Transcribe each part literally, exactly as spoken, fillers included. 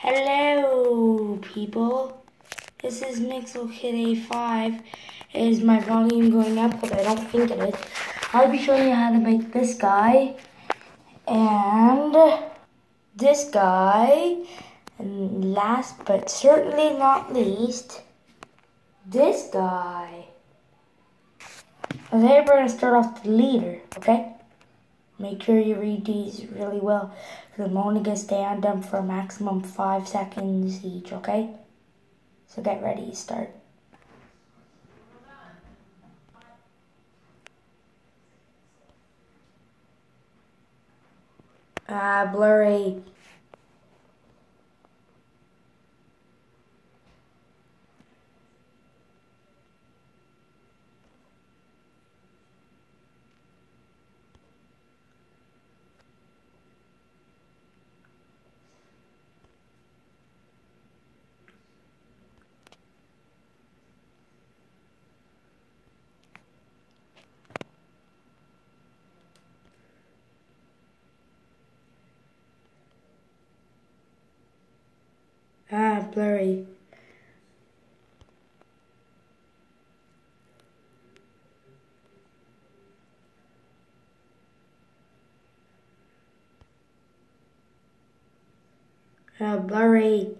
Hello, people. This is Mixels Kid A five. Is my volume going up? Because I don't think it is. I'll be showing you how to make this guy and this guy. And last but certainly not least, this guy. Today we're going to start off with the leader, okay? Make sure you read these really well, because I'm only going to stay on them for a maximum five seconds each, okay? So get ready to start. Ah, blurry. Ah, blurry. Ah, blurry.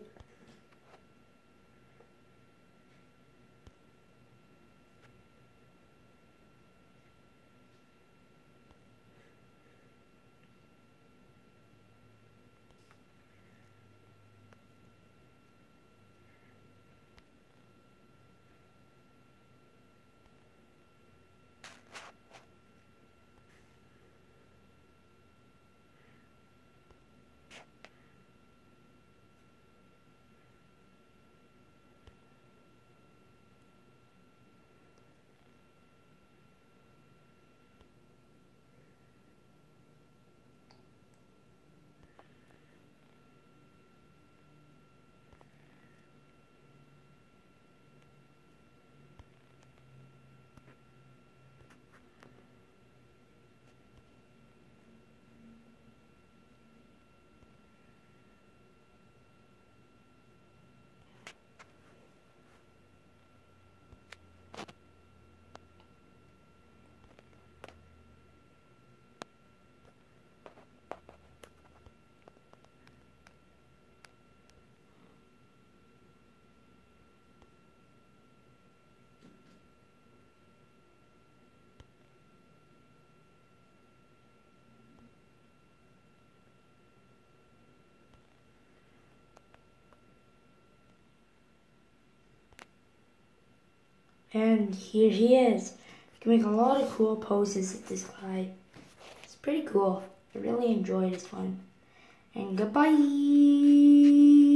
And here she is. You can make a lot of cool poses with this guy. It's pretty cool. I really enjoyed this one. And goodbye.